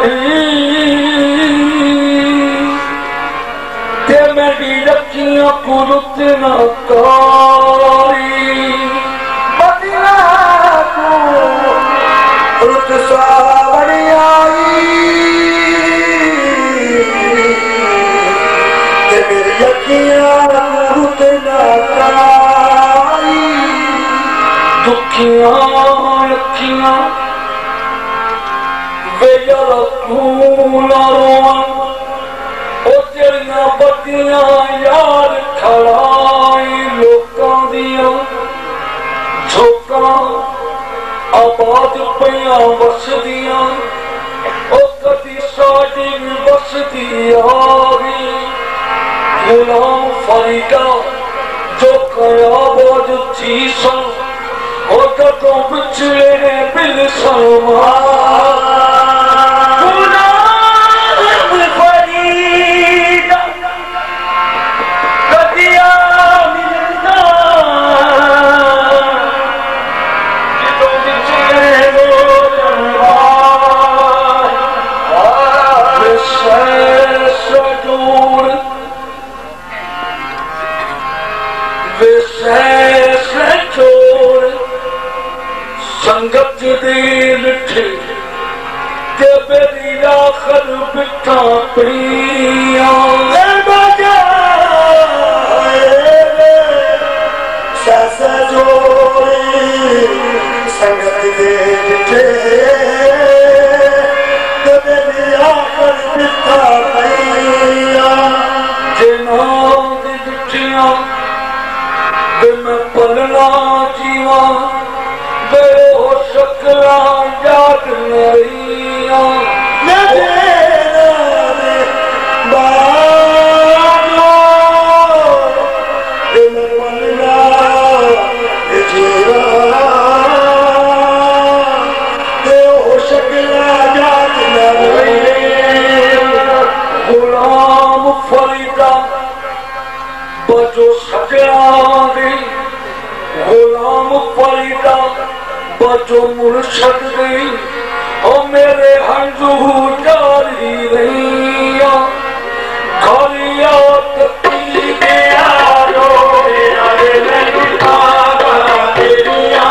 ते मेरी रखियां पुरुत न कारी मदीना को रुत सावरी आई ते मेरी रखियां पुरुत न कारी दुखियां रखियां वे यार कूला रोवन तेरिया बदिया यार खड़ाई लोकां दिया झोंका आबाद पिया बसदिया कदी साडी बसदी आ गई गुलाम फरीदा जो कयाबाद थी सन कदों बिछड़े बिल सलमा संगत दिल ते बेरी आखर बिठा पिया संगत दिल ते बेरी आखर बिठा पिया जिना बिठिया मैं पलना जीवा शकला याद नरिया बालो मलना जीवा शकला याद नरिया गुलाम फरीदा बजो सकला दे गुलाम फरीदा बजो मुर्शद गई ओ मेरे हंजू जारी रहिया घरिया तकी गया रो अरे नहीं आगा तेरिया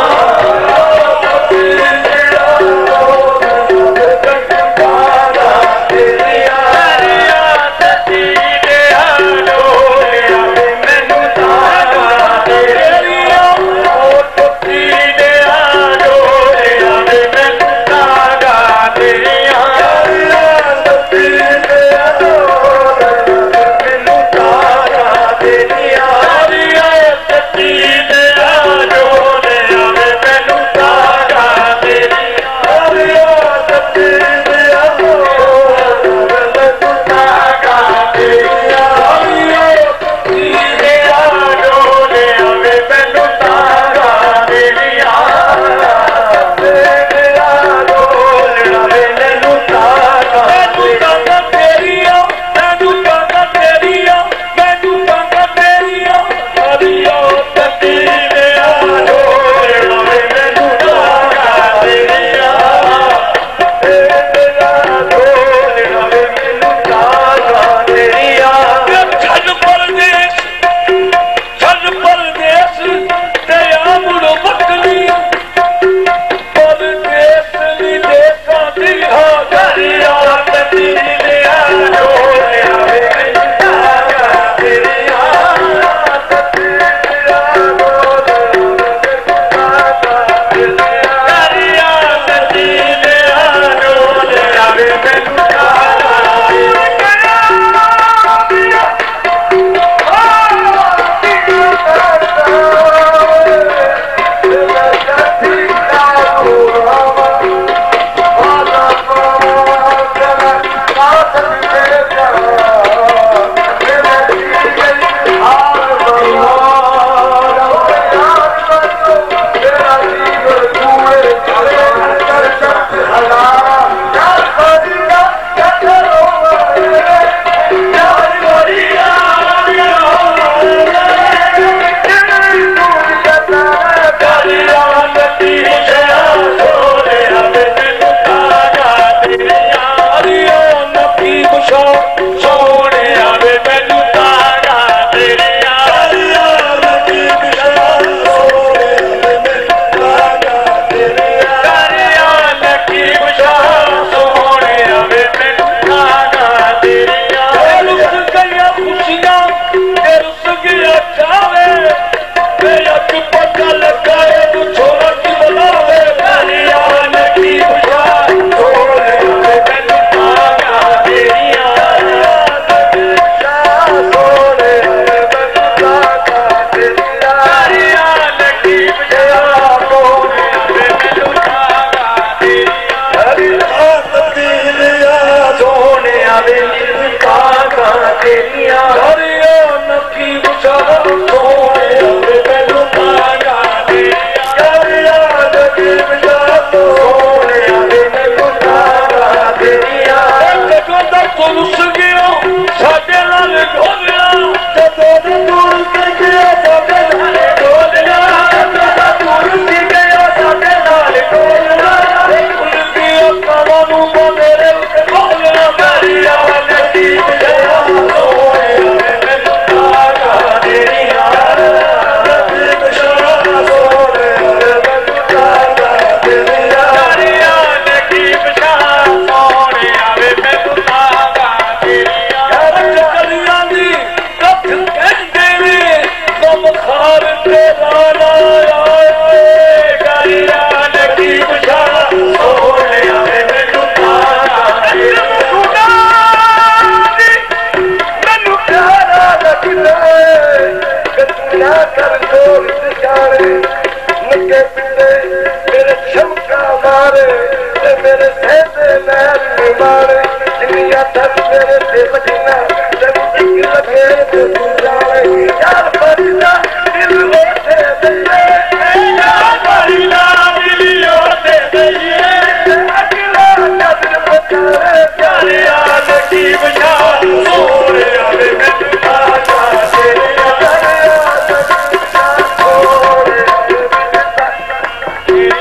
Yeah. कर जोर दिखाने मुझे पिते मेरे चमका मारे मेरे सहते महल मारे दुनिया तक मेरे से बचना जब लगे तो जाए यार बचना दिल होते दे यार बचना दिल होते दे अगला कदम बचाए प्यारे याद की बचा सोरे आवे मैं आजा तेरे याद सोरे आवे मैं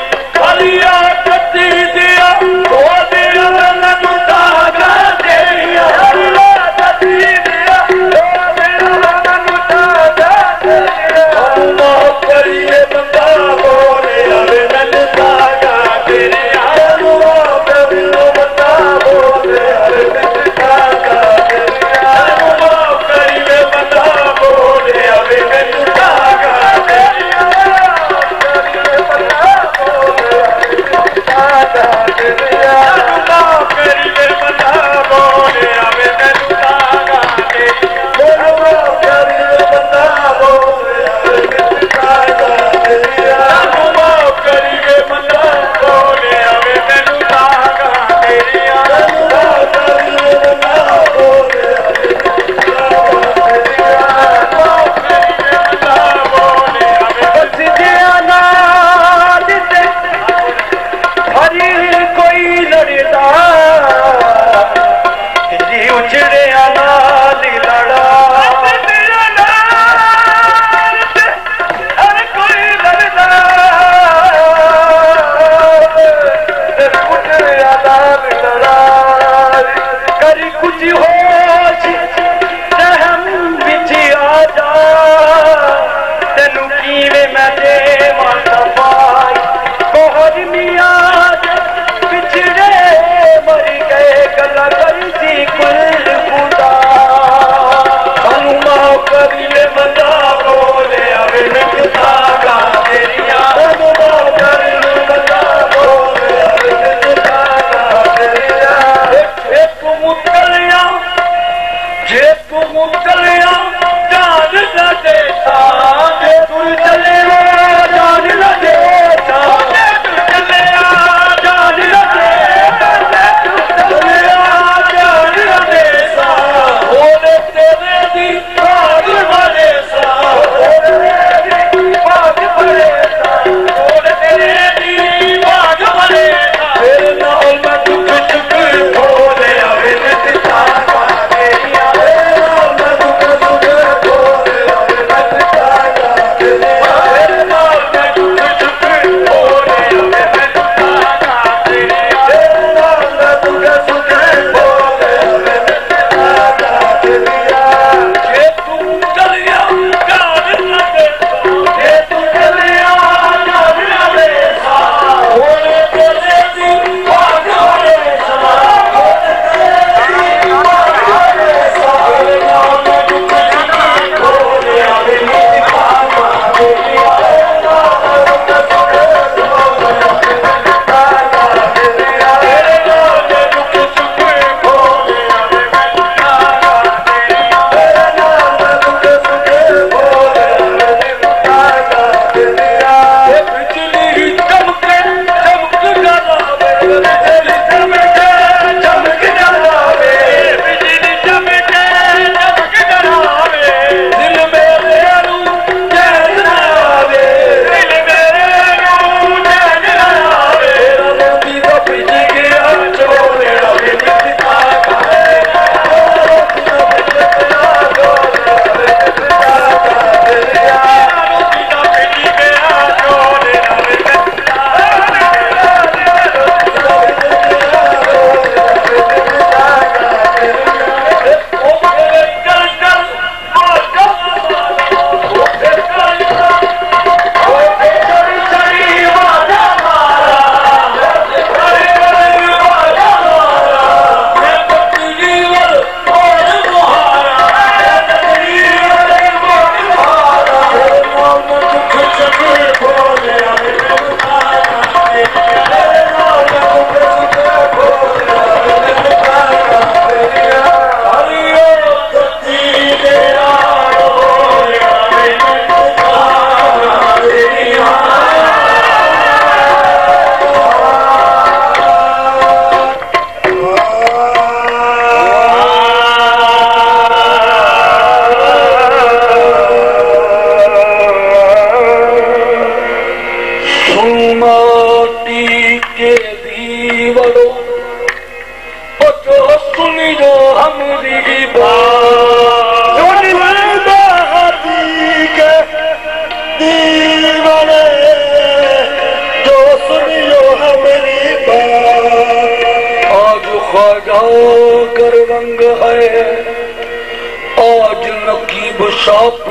रंग है आज नकीब साफ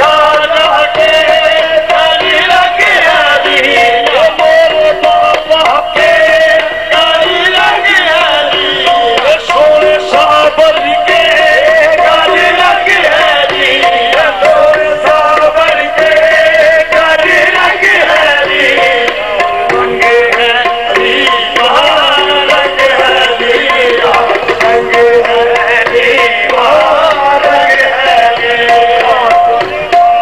सोने साबर के गाली लगी है जी सोने साबर के गाली लगी है जी रंगे है जी रंग है जी रंगे है जी रंग है जी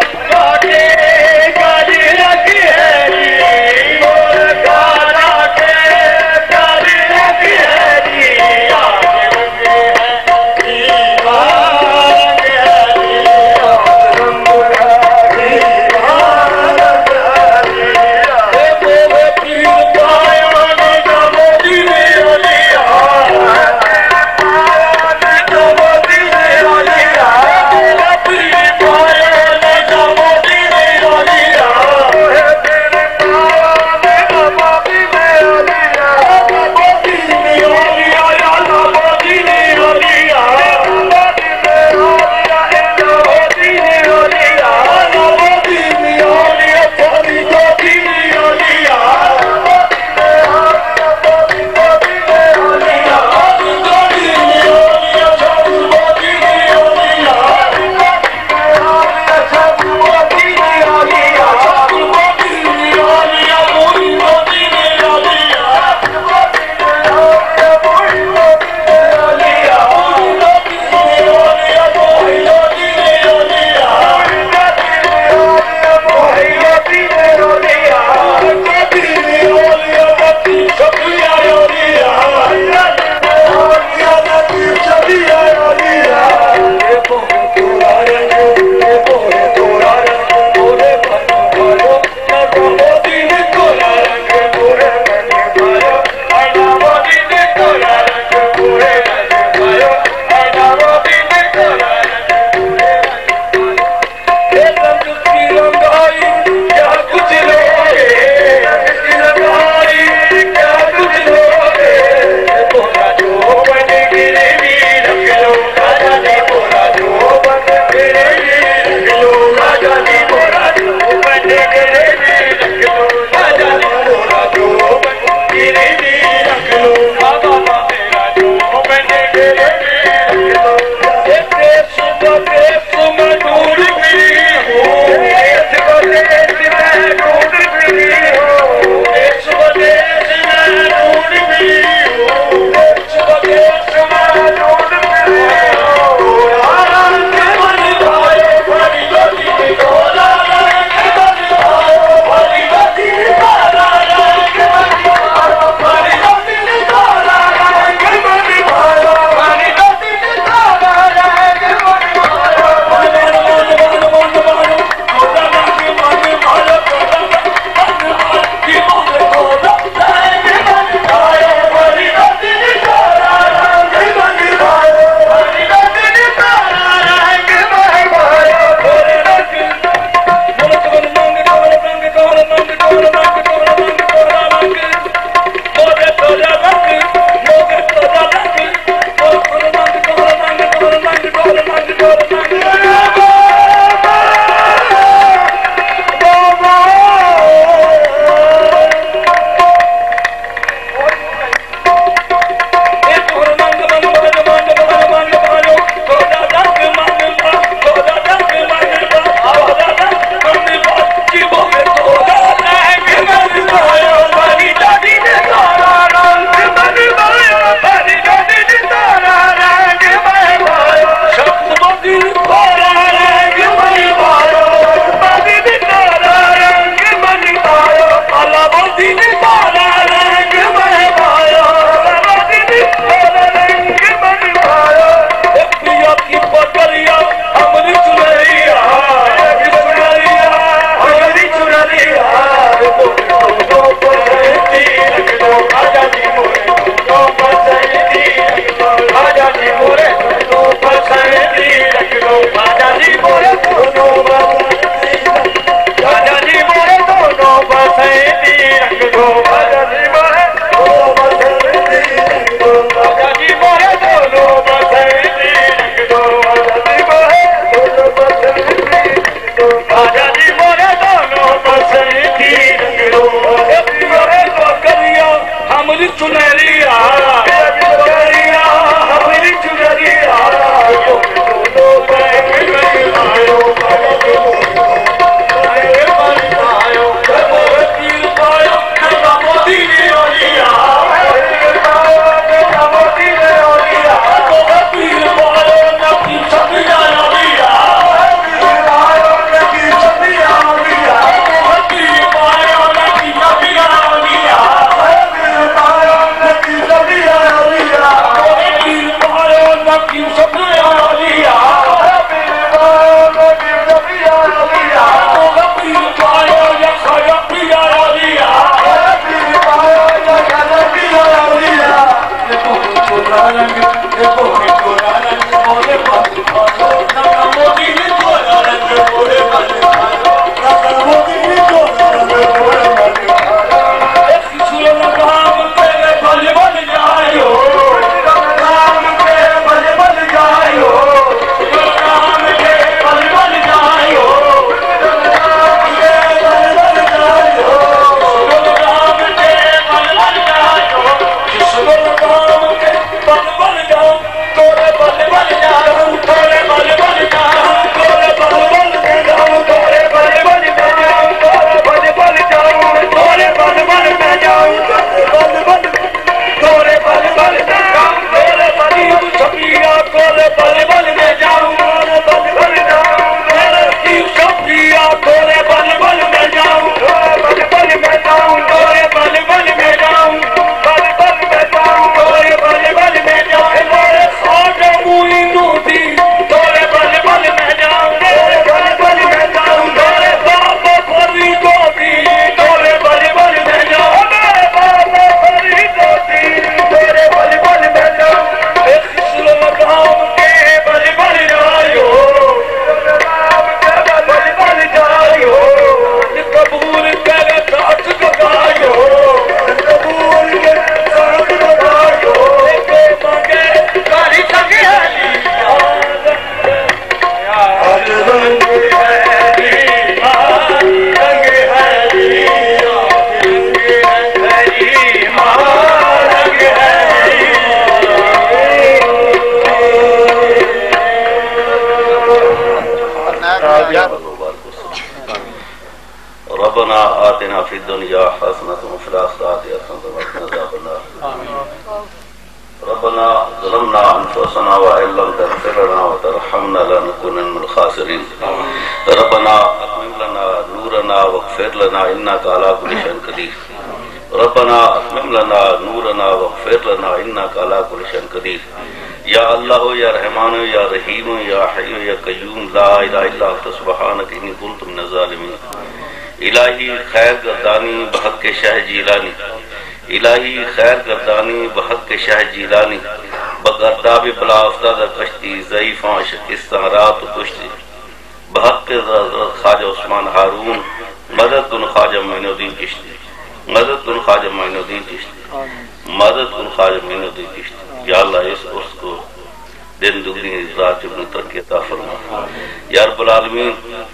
रब्बना आतिना फिद दुनिया हसनतन व फिल आखिरति हसनतन व क़िना अज़ाबन्नार रब्बना ज़लमना अनफुसना व इल्लम तग़फिर लना व तरहमना लनकुनन्ना मिनल ख़ासिरीन रब्बना अत्मिम लना नूरना वग़फिर लना इन्नका अला कुल्लि शैइन क़दीर रब्बना अत्मिम लना नूरना वग़फिर लना इन्नका अला कुल्लि शैइन क़दीर या अल्लाह या रहमान या रहीम या हय्यु या क़य्यूम ला इलाहा इल्ला अंता सुब्हानक इन्नी कुन्तु मिनज़ ज़ालिमीन इलाही खैर गर्दानी बहक़ शाह जीलानी इलाही खैर गर्दानी बहक़ शाह जीलानी बगर्दाब बला अफ्ताद कश्ती ज़ईफ़ां शिकस्तां रात कुश्ती बहक़ ख्वाजा उस्मान हारून मदद कुन ख्वाजा मोइनुद्दीन चिश्ती मदद कुन ख्वाजा मोइनुद्दीन चिश्ती मदद कुन ख्वाजा मोइनुद्दीन चिश्ती। या अल्लाह इस उर्स को दिन दुगनी रात चुगनी तरक्की अता फरमा। या रब्बुल आलमीन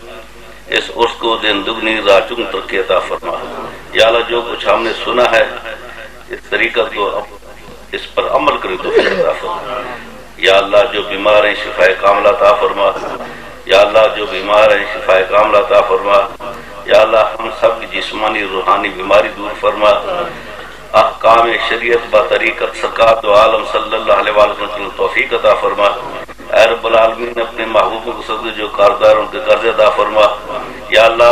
इस उर्स को दिन दुगनी रात चुगनी तरक्की अता फरमा। या अल्लाह जो कुछ हमने सुना है इस तरीक़त को इस पर अमल करें तो अता फरमा। या अल्लाह जो बीमार हैं शिफाए कामिला अता फरमा। या अल्लाह जो बीमार हैं शिफाए कामिला अता फरमा। या अल्लाह हम सब की जिस्मानी रूहानी बीमारी दूर फरमा। अहकाम शरीयत ब तरीक़त सरकार दो आलम सल्लल्लाहु अलैहि वसल्लम तौफीक अता फरमा। ऐ रब्बुल आलमीन अपने महबूबों को सदक़े जो कारदार उनके कर्ज अता फरमा। या अल्लाह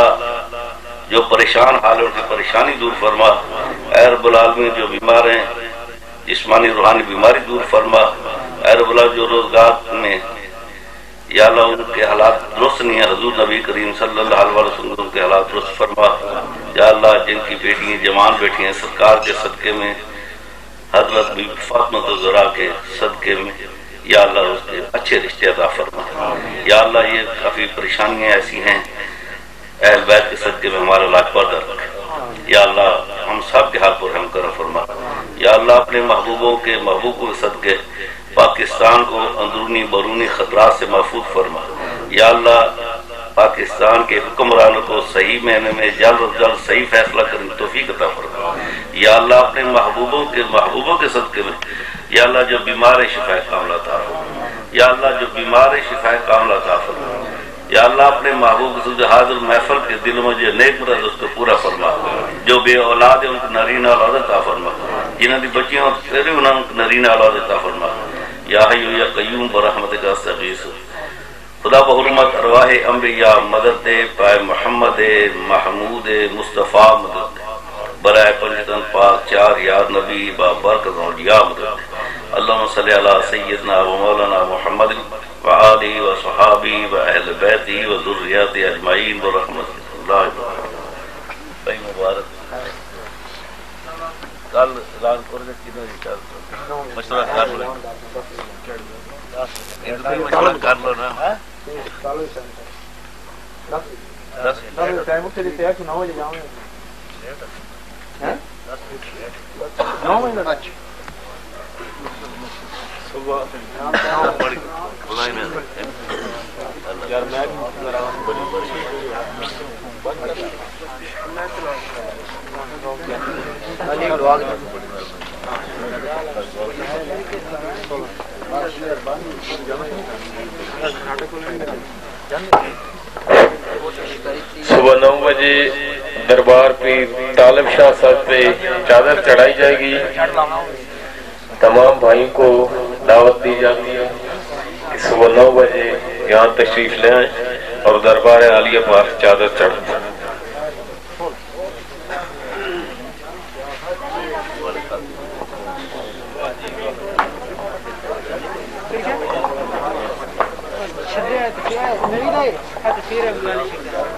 जो परेशान हाल है उनकी परेशानी दूर फरमा। ऐ रब्बुल आलमीन जो बीमार हैं जिस्मानी रूहानी बीमारी दूर फरमा। ऐ रब्बुल आलमीन जो रोजगार में या अल्लाह उनके हालात दुरुस्त नहीं है हजूर नबी करीम सल्लल्लाहु अलैहि वसल्लम उनके हालात दुरुस्त फरमा। या अल्लाह जिनकी बेटियां जवान बेटी हैं सरकार के सदके में हजरत बीबी फातिमा ज़हरा के सदके में या अल्लाह उसके अच्छे रिश्ते अता फरमा। या अल्लाह ये काफ़ी परेशानियाँ ऐसी हैं अहल बैत के सदके में हमारा लाजवाब रख। या अल्लाह हम सब के हाल पर रहम कर फरमा। या अल्लाह अपने महबूबों के सदके पाकिस्तान को अंदरूनी बरूनी खतरात से महफूज फरमा। या अल्लाह पाकिस्तान के हुक्मरानों को सही महीने में जल्द अज जल्द सही फैसला करने की तौफीक अता फरमा। या अल्लाह अपने महबूबों के सदके में या अल्लाह जो बीमार है शिफाए कामिला अता फरमा। या अल्लाह जो बीमार है शिफाए कामिला अता फरमा। या अल्लाह अपने महबूब के हाजिर महफिल के दिलों में जो नेक मुराद उसको पूरा फरमा। जो बे औलाद है उनको नरीना औलाद अता फरमा। जिन्हों की बच्चियां तेरे उन्होंने नरीना औलाद अता फरमा। या हय्यु या क़य्यूम बरहमतिका अस्तगीस खुदा बहुरमत अरवाहे अंबिया मदद दे पाए मोहम्मद महमूद मुस्तफ़ा मदद बराए पंजतन पाक चार यार नबी बाबरकत औलिया मदद अल्लाहुम्मा सल्लि अला सय्यदना व मौलाना मुहम्मद व आलिहि व सहाबी व अहल बैति व ज़ुर्रियति अजमाइन व रहमतुल्लाह मुबारक। कल रात को मशवरा कर लो कर लो ना। टाइम से तैयार 9 बजे जाओगे हैं 9 बजे सुबह बड़ी बुलाई में यार मैं बड़ी सुबह 9 बजे दरबार पीर तालिब शाह साहब पे चादर चढ़ाई जाएगी। तमाम भाइयों को दावत दी जाती है कि सुबह 9 बजे यहाँ तशरीफ ले आए और दरबार आलिया पास चादर चढ़। मेरी नहीं